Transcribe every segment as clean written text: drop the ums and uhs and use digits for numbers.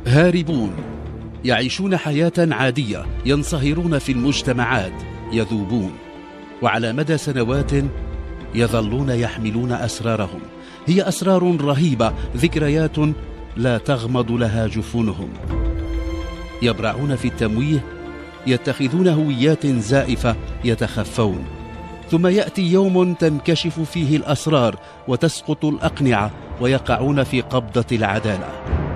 هاربون يعيشون حياة عادية، ينصهرون في المجتمعات، يذوبون، وعلى مدى سنوات يظلون يحملون أسرارهم. هي أسرار رهيبة، ذكريات لا تغمض لها جفونهم. يبرعون في التمويه، يتخذون هويات زائفة، يتخفون. ثم يأتي يوم تنكشف فيه الأسرار وتسقط الأقنعة ويقعون في قبضة العدالة.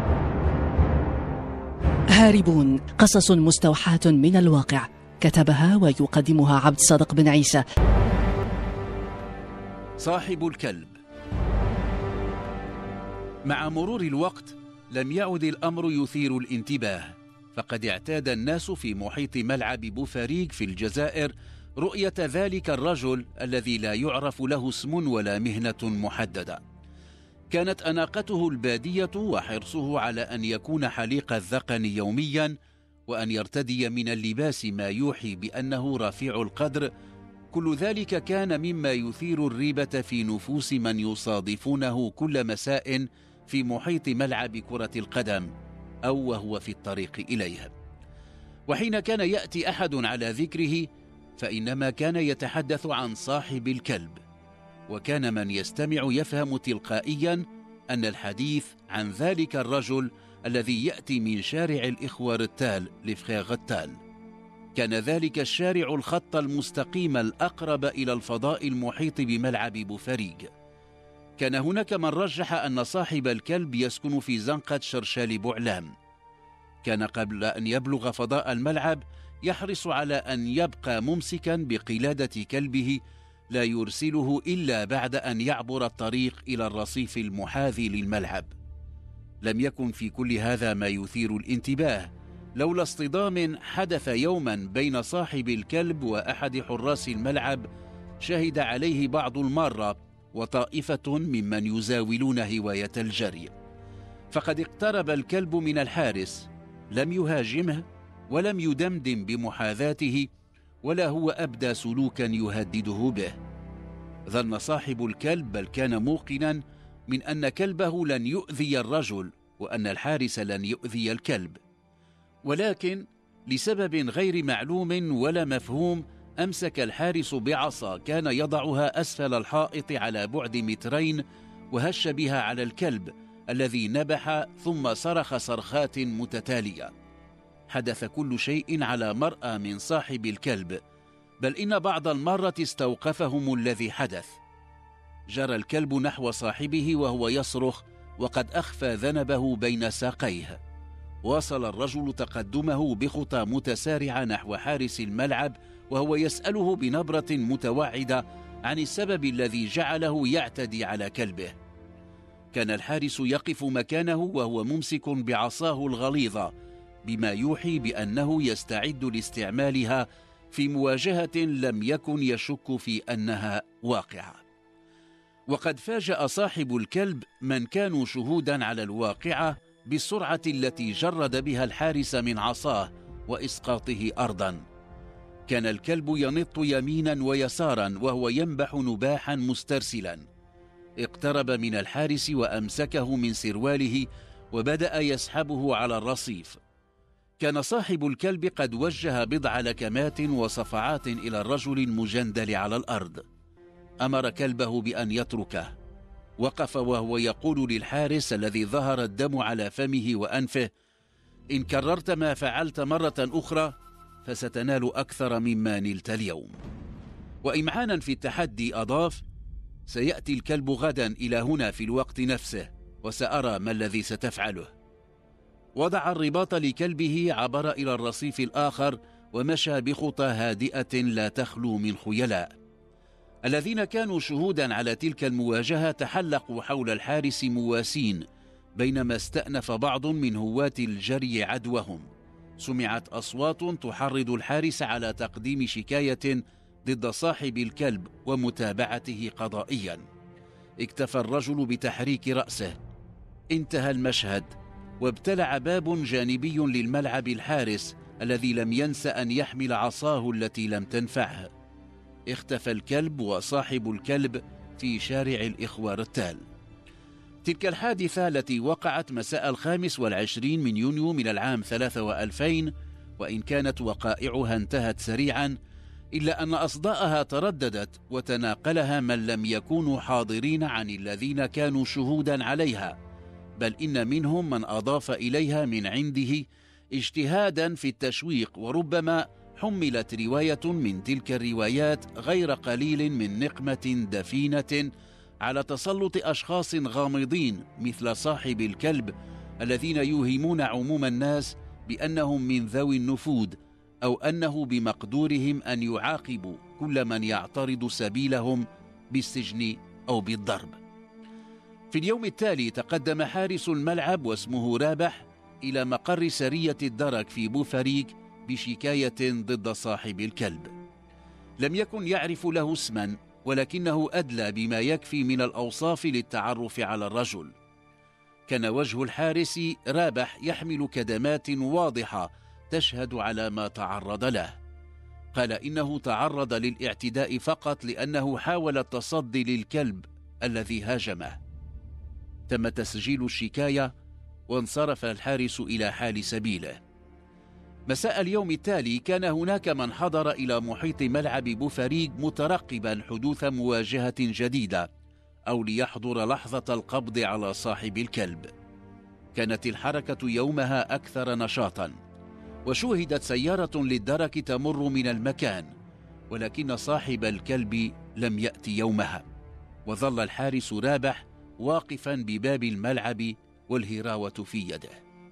هاربون، قصص مستوحاة من الواقع، كتبها ويقدمها عبد الصادق بن عيسى. صاحب الكلب. مع مرور الوقت لم يعد الأمر يثير الانتباه، فقد اعتاد الناس في محيط ملعب بوفاريق في الجزائر رؤية ذلك الرجل الذي لا يعرف له اسم ولا مهنة محددة. كانت أناقته البادية وحرصه على أن يكون حليق الذقن يوميا، وأن يرتدي من اللباس ما يوحي بأنه رفيع القدر. كل ذلك كان مما يثير الريبة في نفوس من يصادفونه كل مساء في محيط ملعب كرة القدم أو وهو في الطريق إليها. وحين كان يأتي أحد على ذكره فإنما كان يتحدث عن صاحب الكلب، وكان من يستمع يفهم تلقائيا أن الحديث عن ذلك الرجل الذي يأتي من شارع الإخوة رتال لفخيغ غتال. كان ذلك الشارع الخط المستقيم الأقرب إلى الفضاء المحيط بملعب بوفاريق. كان هناك من رجح أن صاحب الكلب يسكن في زنقة شرشال بوعلام. كان قبل أن يبلغ فضاء الملعب يحرص على أن يبقى ممسكا بقلادة كلبه، لا يرسله إلا بعد أن يعبر الطريق إلى الرصيف المحاذي للملعب. لم يكن في كل هذا ما يثير الانتباه لولا اصطدام حدث يوما بين صاحب الكلب وأحد حراس الملعب شهد عليه بعض المارة وطائفة ممن يزاولون هواية الجري. فقد اقترب الكلب من الحارس، لم يهاجمه ولم يدمدم بمحاذاته، ولا هو أبدى سلوكا يهدده به. ظن صاحب الكلب، بل كان موقنا من أن كلبه لن يؤذي الرجل وأن الحارس لن يؤذي الكلب، ولكن لسبب غير معلوم ولا مفهوم أمسك الحارس بعصا كان يضعها أسفل الحائط على بعد 2 متر وهش بها على الكلب الذي نبح ثم صرخ صرخات متتالية. حدث كل شيء على مرأى من صاحب الكلب، بل إن بعض المرة استوقفهم الذي حدث. جرى الكلب نحو صاحبه وهو يصرخ وقد أخفى ذنبه بين ساقيه. واصل الرجل تقدمه بخطى متسارعة نحو حارس الملعب وهو يسأله بنبرة متوعدة عن السبب الذي جعله يعتدي على كلبه. كان الحارس يقف مكانه وهو ممسك بعصاه الغليظة، بما يوحي بأنه يستعد لاستعمالها في مواجهة لم يكن يشك في أنها واقعة. وقد فاجأ صاحب الكلب من كانوا شهودا على الواقعة بالسرعة التي جرد بها الحارس من عصاه وإسقاطه أرضا. كان الكلب ينط يمينا ويسارا وهو ينبح نباحا مسترسلا. اقترب من الحارس وأمسكه من سرواله وبدأ يسحبه على الرصيف. كان صاحب الكلب قد وجه بضع لكمات وصفعات إلى الرجل المجندل على الأرض. أمر كلبه بأن يتركه. وقف وهو يقول للحارس الذي ظهر الدم على فمه وأنفه: إن كررت ما فعلت مرة أخرى فستنال أكثر مما نلت اليوم. وإمعانا في التحدي أضاف: سيأتي الكلب غدا إلى هنا في الوقت نفسه وسأرى ما الذي ستفعله. وضع الرباط لكلبه، عبر إلى الرصيف الآخر ومشى بخطى هادئة لا تخلو من خيلاء. الذين كانوا شهودا على تلك المواجهة تحلقوا حول الحارس مواسين، بينما استأنف بعض من هواة الجري عدوهم. سمعت أصوات تحرض الحارس على تقديم شكاية ضد صاحب الكلب ومتابعته قضائيا. اكتفى الرجل بتحريك رأسه. انتهى المشهد وابتلع باب جانبي للملعب الحارس الذي لم ينس أن يحمل عصاه التي لم تنفعه. اختفى الكلب وصاحب الكلب في شارع الإخوة رتال. تلك الحادثة التي وقعت مساء 25 من يونيو من العام 2003، وإن كانت وقائعها انتهت سريعا، إلا أن أصداءها ترددت وتناقلها من لم يكونوا حاضرين عن الذين كانوا شهودا عليها، بل إن منهم من أضاف إليها من عنده اجتهادا في التشويق، وربما حملت رواية من تلك الروايات غير قليل من نقمة دفينة على تسلط أشخاص غامضين مثل صاحب الكلب، الذين يوهمون عموم الناس بأنهم من ذوي النفوذ، أو أنه بمقدورهم أن يعاقبوا كل من يعترض سبيلهم بالسجن أو بالضرب. في اليوم التالي تقدم حارس الملعب واسمه رابح إلى مقر سرية الدرك في بوفريق بشكاية ضد صاحب الكلب. لم يكن يعرف له اسما، ولكنه أدلى بما يكفي من الأوصاف للتعرف على الرجل. كان وجه الحارس رابح يحمل كدمات واضحة تشهد على ما تعرض له. قال إنه تعرض للاعتداء فقط لأنه حاول التصدي للكلب الذي هاجمه. تم تسجيل الشكاية وانصرف الحارس إلى حال سبيله. مساء اليوم التالي كان هناك من حضر إلى محيط ملعب بوفريق مترقبا حدوث مواجهة جديدة، أو ليحضر لحظة القبض على صاحب الكلب. كانت الحركة يومها أكثر نشاطا، وشوهدت سيارة للدرك تمر من المكان، ولكن صاحب الكلب لم يأتي يومها، وظل الحارس رابح واقفا بباب الملعب والهراوة في يده.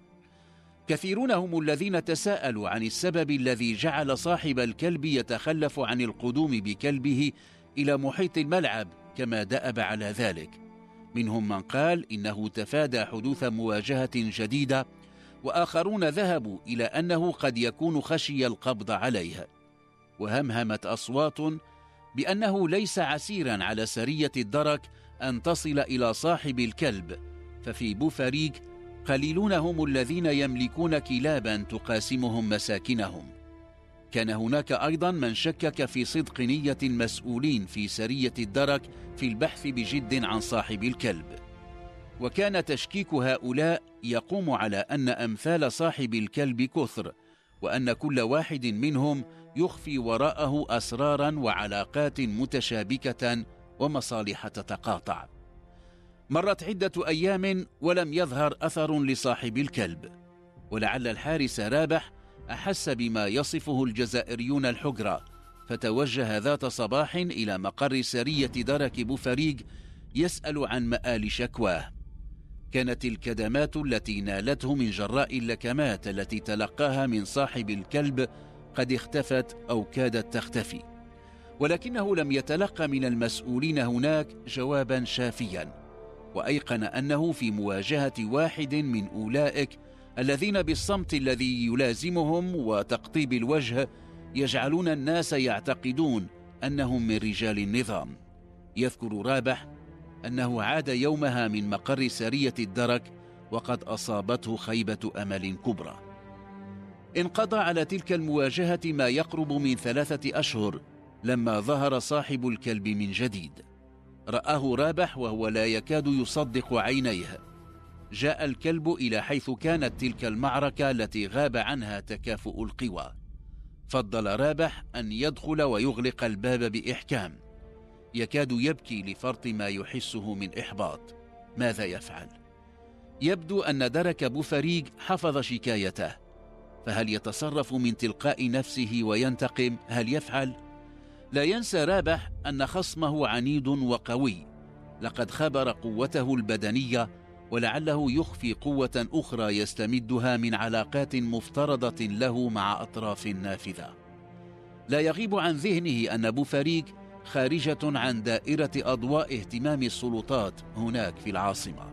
كثيرون هم الذين تساءلوا عن السبب الذي جعل صاحب الكلب يتخلف عن القدوم بكلبه إلى محيط الملعب كما دأب على ذلك. منهم من قال إنه تفادى حدوث مواجهة جديدة، وآخرون ذهبوا إلى أنه قد يكون خشي القبض عليه. وهمهمت أصوات بأنه ليس عسيرا على سرية الدرك أن تصل إلى صاحب الكلب، ففي بوفريق قليلون هم الذين يملكون كلابا تقاسمهم مساكنهم. كان هناك أيضا من شكك في صدق نية المسؤولين في سرية الدرك في البحث بجد عن صاحب الكلب، وكان تشكيك هؤلاء يقوم على أن أمثال صاحب الكلب كثر، وأن كل واحد منهم يخفي وراءه أسرارا وعلاقات متشابكة ومصالح تتقاطع. مرت عدة أيام ولم يظهر أثر لصاحب الكلب، ولعل الحارس رابح أحس بما يصفه الجزائريون الحجرة، فتوجه ذات صباح إلى مقر سرية درك بوفريق يسأل عن مآل شكواه. كانت الكدمات التي نالته من جراء اللكمات التي تلقاها من صاحب الكلب قد اختفت أو كادت تختفي، ولكنه لم يتلقى من المسؤولين هناك جوابا شافيا، وأيقن أنه في مواجهة واحد من أولئك الذين بالصمت الذي يلازمهم وتقطيب الوجه يجعلون الناس يعتقدون أنهم من رجال النظام. يذكر رابح أنه عاد يومها من مقر سرية الدرك وقد أصابته خيبة أمل كبرى. انقضى على تلك المواجهة ما يقرب من 3 أشهر لما ظهر صاحب الكلب من جديد. رآه رابح وهو لا يكاد يصدق عينيه. جاء الكلب إلى حيث كانت تلك المعركة التي غاب عنها تكافؤ القوى. فضل رابح أن يدخل ويغلق الباب بإحكام. يكاد يبكي لفرط ما يحسه من إحباط. ماذا يفعل؟ يبدو أن درك بوفريق حفظ شكايته، فهل يتصرف من تلقاء نفسه وينتقم؟ هل يفعل؟ لا ينسى رابح أن خصمه عنيد وقوي، لقد خبر قوته البدنية، ولعله يخفي قوة أخرى يستمدها من علاقات مفترضة له مع أطراف نافذة. لا يغيب عن ذهنه أن بوفريق خارجة عن دائرة أضواء اهتمام السلطات هناك في العاصمة.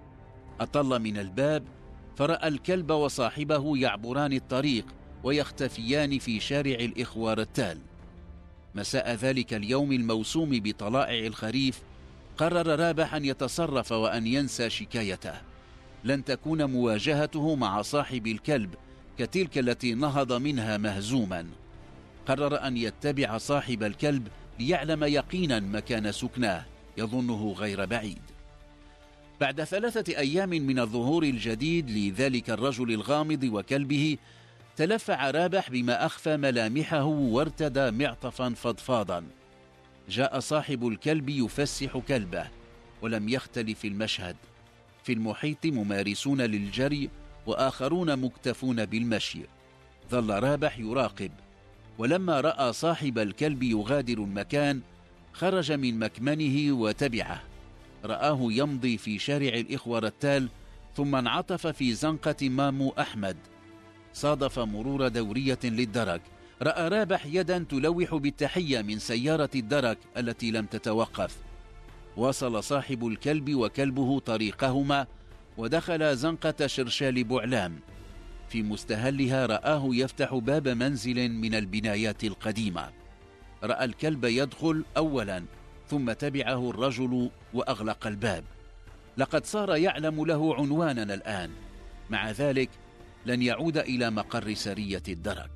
أطل من الباب فرأى الكلب وصاحبه يعبران الطريق ويختفيان في شارع الإخوار التال. مساء ذلك اليوم الموسوم بطلائع الخريف قرر رابح أن يتصرف وأن ينسى شكايته. لن تكون مواجهته مع صاحب الكلب كتلك التي نهض منها مهزوما. قرر أن يتبع صاحب الكلب ليعلم يقينا مكان سكناه، يظنه غير بعيد. بعد 3 أيام من الظهور الجديد لذلك الرجل الغامض وكلبه، تلفع رابح بما أخفى ملامحه وارتدى معطفا فضفاضا. جاء صاحب الكلب يفسح كلبه، ولم يختلف المشهد. في المحيط ممارسون للجري وآخرون مكتفون بالمشي. ظل رابح يراقب، ولما رأى صاحب الكلب يغادر المكان خرج من مكمنه وتبعه. رآه يمضي في شارع الإخوة رتال، ثم انعطف في زنقة مامو أحمد. صادف مرور دورية للدرك. رأى رابح يدا تلوح بالتحية من سيارة الدرك التي لم تتوقف. واصل صاحب الكلب وكلبه طريقهما ودخل زنقة شرشال بوعلام. في مستهلها رآه يفتح باب منزل من البنايات القديمة. رأى الكلب يدخل أولا، ثم تبعه الرجل وأغلق الباب. لقد صار يعلم له عنوانا الآن. مع ذلك لن يعود إلى مقر سرية الدرك.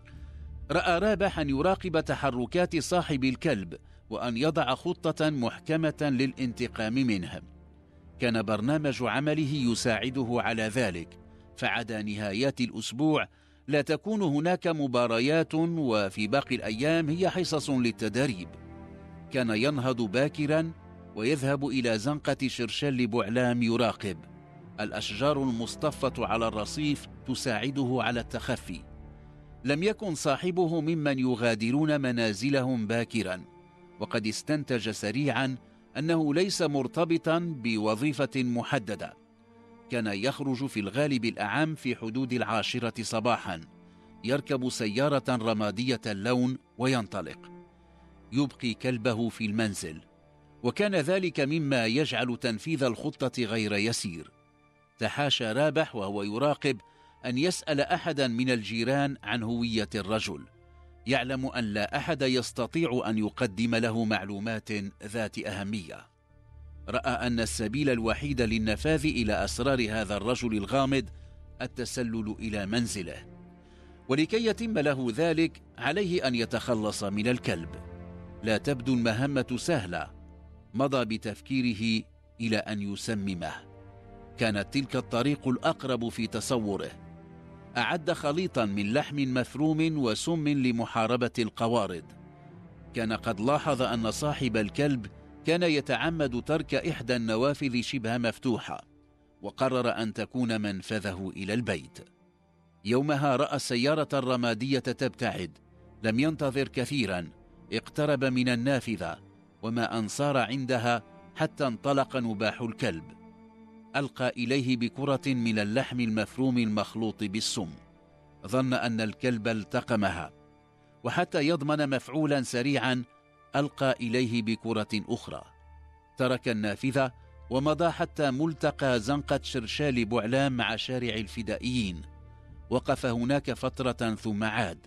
رأى رابح أن يراقب تحركات صاحب الكلب وأن يضع خطة محكمة للانتقام منه. كان برنامج عمله يساعده على ذلك، فعدا نهايات الأسبوع لا تكون هناك مباريات، وفي باقي الأيام هي حصص للتدريب. كان ينهض باكرا ويذهب إلى زنقة شرشل بوعلام يراقب. الأشجار المصطفة على الرصيف تساعده على التخفي. لم يكن صاحبه ممن يغادرون منازلهم باكرا، وقد استنتج سريعا أنه ليس مرتبطا بوظيفة محددة. كان يخرج في الغالب الأعم في حدود 10 صباحا، يركب سيارة رمادية اللون وينطلق. يبقي كلبه في المنزل، وكان ذلك مما يجعل تنفيذ الخطة غير يسير. تحاشى رابح وهو يراقب أن يسأل أحدا من الجيران عن هوية الرجل. يعلم أن لا أحد يستطيع أن يقدم له معلومات ذات أهمية. رأى أن السبيل الوحيد للنفاذ إلى أسرار هذا الرجل الغامض التسلل إلى منزله، ولكي يتم له ذلك عليه أن يتخلص من الكلب. لا تبدو المهمة سهلة. مضى بتفكيره إلى أن يسممه. كانت تلك الطريق الأقرب في تصوره. أعد خليطا من لحم مفروم وسم لمحاربة القوارض. كان قد لاحظ أن صاحب الكلب كان يتعمد ترك إحدى النوافذ شبه مفتوحة، وقرر أن تكون منفذه إلى البيت. يومها رأى السيارة الرمادية تبتعد. لم ينتظر كثيرا، اقترب من النافذة، وما أن صار عندها حتى انطلق نباح الكلب. ألقى إليه بكرة من اللحم المفروم المخلوط بالسم. ظن أن الكلب التقمها، وحتى يضمن مفعولا سريعا ألقى إليه بكرة أخرى. ترك النافذة ومضى حتى ملتقى زنقة شرشال بوعلام مع شارع الفدائيين. وقف هناك فترة ثم عاد.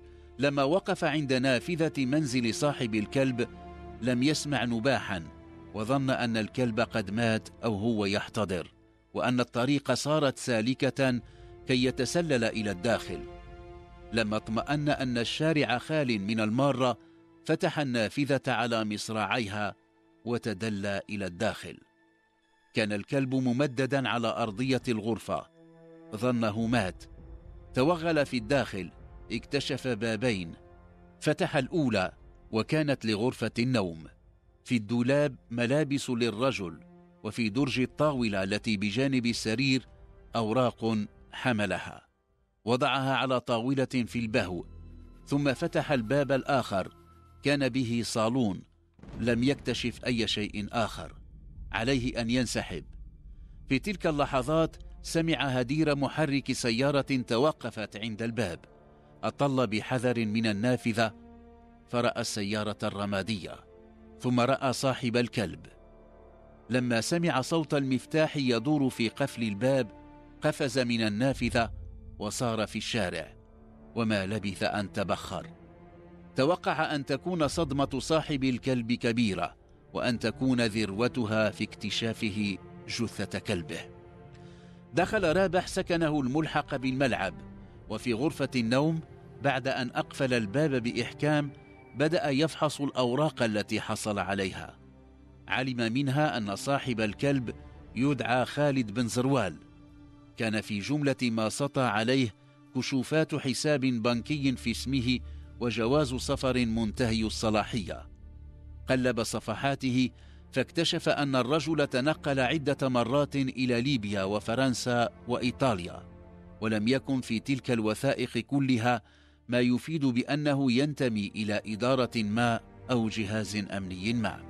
لما وقف عند نافذة منزل صاحب الكلب لم يسمع نباحا، وظن أن الكلب قد مات أو هو يحتضر، وأن الطريق صارت سالكة كي يتسلل إلى الداخل. لما اطمأن أن الشارع خال من المارة فتح النافذة على مصراعيها وتدلى إلى الداخل. كان الكلب ممددا على أرضية الغرفة. ظنه مات. توغل في الداخل، اكتشف بابين. فتح الأولى وكانت لغرفة النوم. في الدولاب ملابس للرجل، وفي درج الطاولة التي بجانب السرير أوراق حملها. وضعها على طاولة في البهو، ثم فتح الباب الآخر. كان به صالون. لم يكتشف أي شيء آخر. عليه أن ينسحب. في تلك اللحظات سمع هدير محرك سيارة توقفت عند الباب. أطل بحذر من النافذة فرأى السيارة الرمادية، ثم رأى صاحب الكلب. لما سمع صوت المفتاح يدور في قفل الباب قفز من النافذة وصار في الشارع، وما لبث أن تبخر. توقع أن تكون صدمة صاحب الكلب كبيرة، وأن تكون ذروتها في اكتشافه جثة كلبه. دخل رابح سكنه الملحق بالملعب، وفي غرفة النوم بعد أن أقفل الباب بإحكام بدأ يفحص الأوراق التي حصل عليها. علم منها أن صاحب الكلب يدعى خالد بن زروال. كان في جملة ما سطى عليه كشوفات حساب بنكي في اسمه وجواز سفر منتهي الصلاحية. قلب صفحاته فاكتشف أن الرجل تنقل عدة مرات إلى ليبيا وفرنسا وإيطاليا، ولم يكن في تلك الوثائق كلها ما يفيد بأنه ينتمي إلى إدارة ما أو جهاز أمني ما.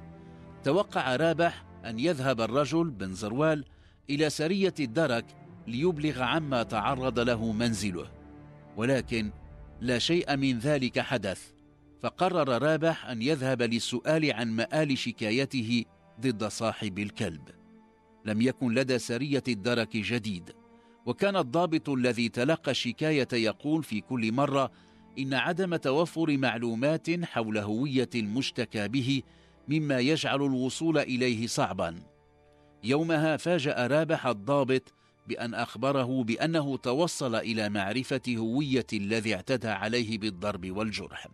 توقع رابح أن يذهب الرجل بن زروال إلى سرية الدرك ليبلغ عما تعرض له منزله، ولكن لا شيء من ذلك حدث. فقرر رابح أن يذهب للسؤال عن مآل شكايته ضد صاحب الكلب. لم يكن لدى سرية الدرك جديد، وكان الضابط الذي تلقى الشكاية يقول في كل مرة إن عدم توفر معلومات حول هوية المشتكى به مما يجعل الوصول إليه صعبا. يومها فاجأ رابح الضابط بأن أخبره بأنه توصل إلى معرفة هوية الذي اعتدى عليه بالضرب والجرح،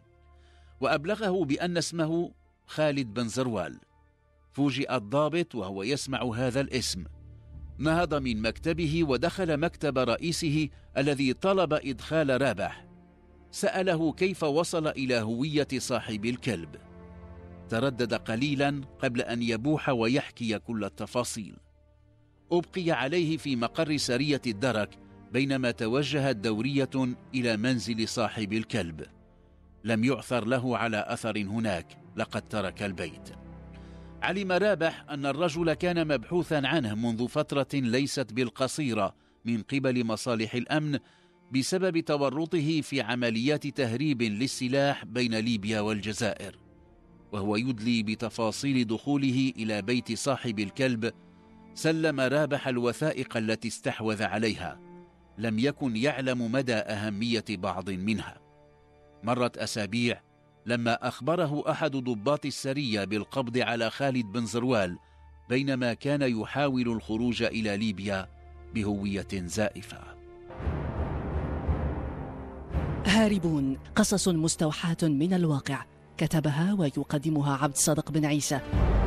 وأبلغه بأن اسمه خالد بن زروال. فوجئ الضابط وهو يسمع هذا الاسم، نهض من مكتبه ودخل مكتب رئيسه الذي طلب إدخال رابح. سأله كيف وصل إلى هوية صاحب الكلب. تردد قليلا قبل أن يبوح ويحكي كل التفاصيل. أبقي عليه في مقر سرية الدرك بينما توجهت دورية إلى منزل صاحب الكلب. لم يعثر له على أثر هناك، لقد ترك البيت. علم رابح أن الرجل كان مبحوثا عنه منذ فترة ليست بالقصيرة من قبل مصالح الأمن بسبب تورطه في عمليات تهريب للسلاح بين ليبيا والجزائر. وهو يدلي بتفاصيل دخوله إلى بيت صاحب الكلب، سلم رابح الوثائق التي استحوذ عليها. لم يكن يعلم مدى أهمية بعض منها. مرت أسابيع لما أخبره أحد ضباط السرية بالقبض على خالد بن زروال بينما كان يحاول الخروج إلى ليبيا بهوية زائفة. هاربون، قصص مستوحاة من الواقع، كتبها ويقدمها عبد الصادق بن عيسى.